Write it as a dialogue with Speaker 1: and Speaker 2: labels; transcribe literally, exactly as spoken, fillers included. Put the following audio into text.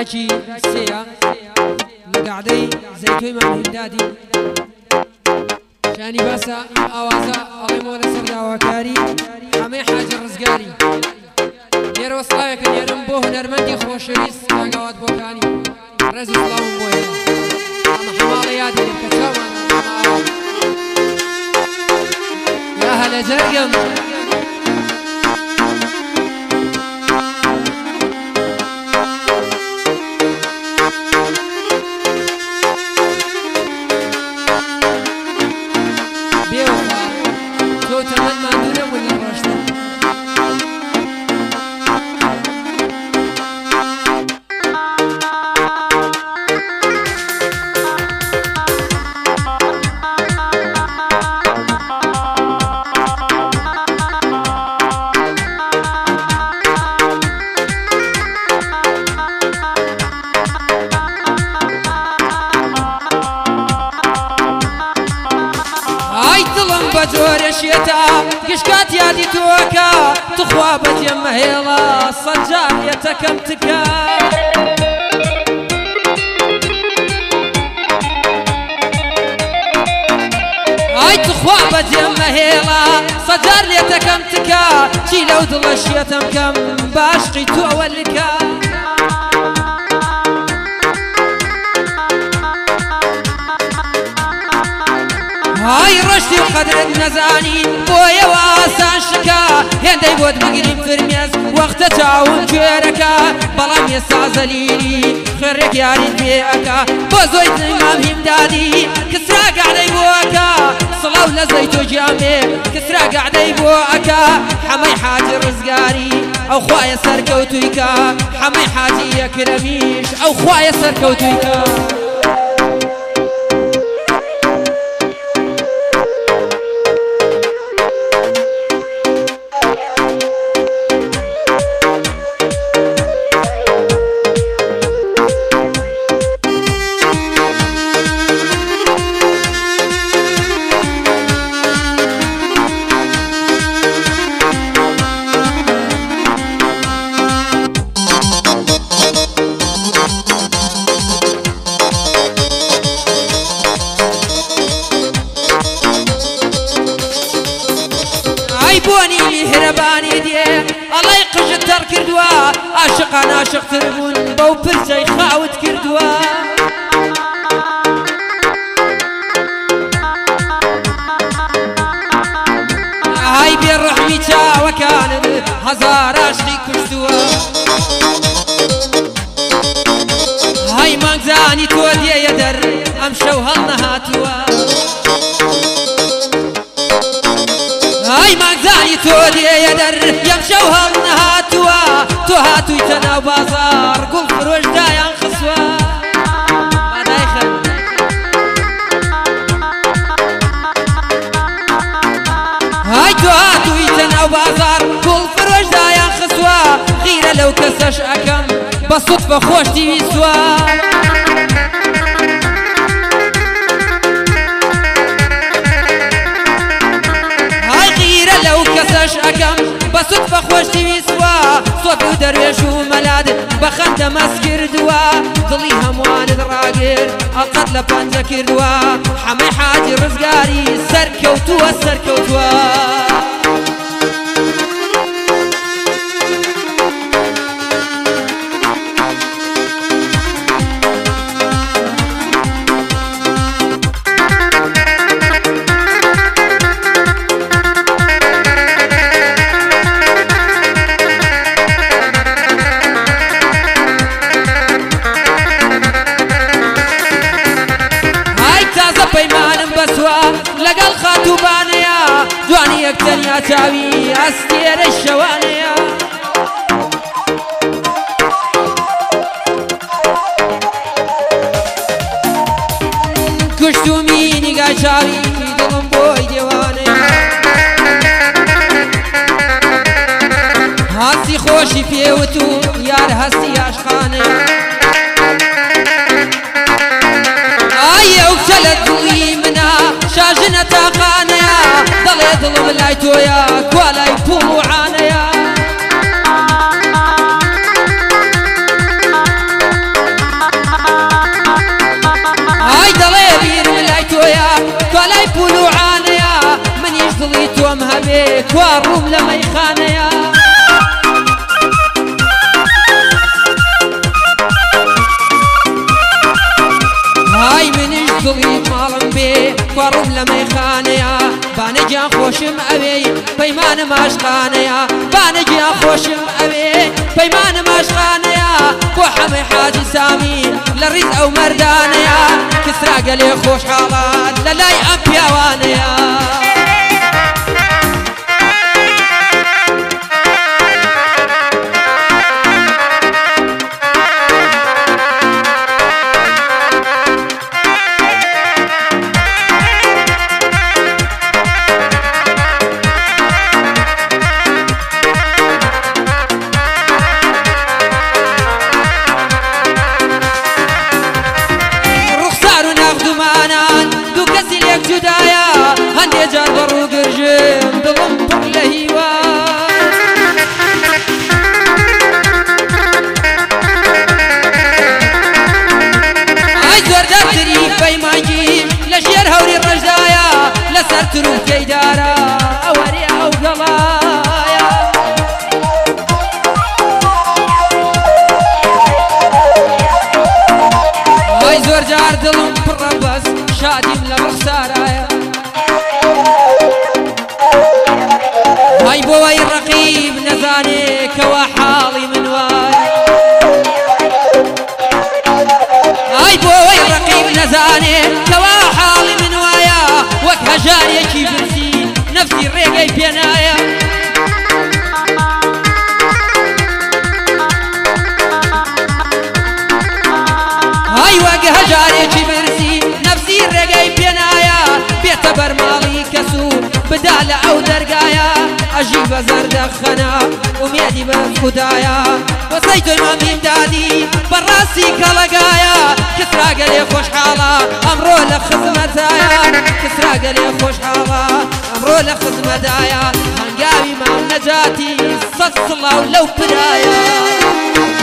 Speaker 1: براکی سەیە لە گاعدەی زەیتۆی مامهێندادی شانی باسە ئاوازە ئەڵێمەوە لەسەر داواکاری هەمەی حاجە ڕزگاری لێرە وەسڵاوێکە لێرم بۆ هونەرمەندی خۆشەویست ئاگاوات بۆکانی ڕێز و سڵاوم بۆیە ئەمە حەماڵە یادی کە چاومان یا هەلە جەرگم بەجۆرێ شێتە گشکات یادی تۆکە تخوا بەجێم مەهێڵە سەنجار یەتەکەم تکە ئای تخوا بەجێم مەهێڵە سەنجار لێتەکەم تکە چی لەو دڵە شێتەم کەم باشقی تۆوە لکە هاي رشتي وقدرت نزاني بويا واسان شكا هندي بود بقريم فرميز وقت تعاون جيركا بلام يسازليني خرك ياري بيئكا بوزويت امام همدادي كسرا قعدي بوكا صلاو لزيتو جامي كسرا قعدي بوكا حمي حاجي رزقاري او خوايا سركوتويكا حمي حاجي يكرميش او خوايا سركوتويكا عاشقان عاشق تربون بو پرچەی خاوت کردووە ئای بێڕەحمی چاوەکانت هەزار عاشقی کوشتووە های مانگزانی تۆ دێیە دەر ئەم شەو هەڵ نەهاتووە های مانگزانی تۆ دێیە دەر ئەم شەو هەڵ نەهاتووە تۆ هاتوویتە ناو بازار گوڵ فرۆش دایان خسووە بادایخە های تۆ هاتوویتە ناو بازار گوڵ فرۆش دایان خسووە غیرە لەو کەسەش ئەکەم بە سوتفە خۆشتی ویستووە های غیرە لەو کەسەش ئەکەم بە سوتفە خۆشتی ویستووە سۆفی و دەروێش و مەلاد بەخەندە مەس کردووە دڵی هەمووانت ڕاگرت ئەقەت لە پەنجە کردووە حەمەی حاجی ڕزگاری سەرکەوتووە سەرکەوتووە لەگەڵ خاتوبانەیە جوانیەک تەنیا چاوی ئەستێرە شەوانەیە کوشتومی نیگای چاوی دڵم بۆی دێوانەیە هەستی خۆشی پێوت و یار هەستی عاشقانەیە ئایە و کە لە دڵی منە شاژنە تاقانەیە دەڵێ دڵم لای تۆیە کوا لای پوڵ و عانەیە توا ڕووم لە مەیخانەیە های منیش دڵی ماڵم بێ توا ڕووم لە مەیخانەیە بانەگیان خۆشم ئەوێ پەیمانە ماشخانەیە بانەگیان خۆشم ئەوێ پەیمانە ماشخانەیە بۆ حەمەی حاجی سامی لە ڕیز ئەو مەردانەیە کسرا گەلێ خۆشحاڵات لە لای ئەم پیاوانەیە جدايا هندي جار برو قرجم دلم طول هيوا اي زور دارتري بيمانجي لشير هوري الرجدايا لسر تروح كيدارا اوري او قلايا اي زور جار دلم بربس شادي لبخسارايا هاي بوي الرقيب نزاني كوا حالي من واي هاي بوي الرقيب نزاني كوا حالي من وايا وك هجاري كي برسي نفسي الرقي بينايا هاي وك هجاري كي برسي نفسي الرقي بينايا بيعتبر مالي كسو بدال او درقايا اجيب زرد خنا وميدي بفدايا وصيت امامي امدادي براسي كلقايا كسرا قلي خوش حالا امرو لخزمتايا كسرا قلي خوش حالا امرو لخزمتايا هنقاوي مع نجاتي صد صلاة ولو برايا